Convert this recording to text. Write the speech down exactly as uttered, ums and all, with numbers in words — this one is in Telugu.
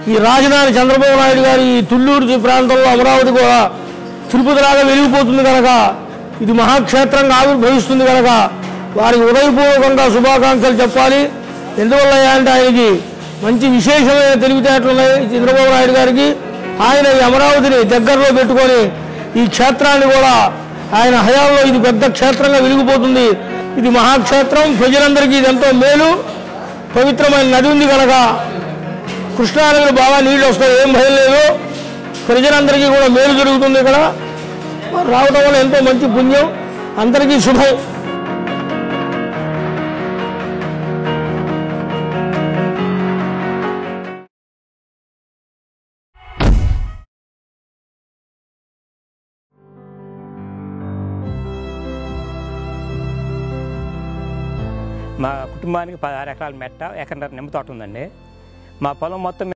ఈ రాజధాని చంద్రబాబు నాయుడు గారి తుళ్ళూరు ప్రాంతంలో అమరావతి కూడా తిరుపతిలాగా వెలిగిపోతుంది కనుక ఇది మహాక్షేత్రంగా ఆవిర్భవిస్తుంది కనుక వారికి హృదయపూర్వకంగా శుభాకాంక్షలు చెప్పాలి. ఎందువల్ల అంటే ఆయనకి మంచి విశేషమైన తెలివితేటలు ఉన్నాయి చంద్రబాబు నాయుడు గారికి. ఆయన ఈ అమరావతిని దగ్గరలో పెట్టుకొని ఈ క్షేత్రాన్ని కూడా ఆయన హయాంలో ఇది పెద్ద క్షేత్రంగా వెలిగిపోతుంది. ఇది మహాక్షేత్రం, ప్రజలందరికీ ఇది ఎంతో మేలు. పవిత్రమైన నది ఉంది కనుక కృష్ణానదిలో బాగా నీళ్ళు వస్తాయి, ఏం భయం లేదు. ప్రజలందరికీ కూడా మేలు జరుగుతుంది. ఇక్కడ రావడం వల్ల ఎంతో మంచి పుణ్యం, అందరికీ శుభం. మా కుటుంబానికి పదహారు ఎకరాల మెట్ట, ఎకర నిమ్మ తోట ఉందండి. మా పొలం మొత్తం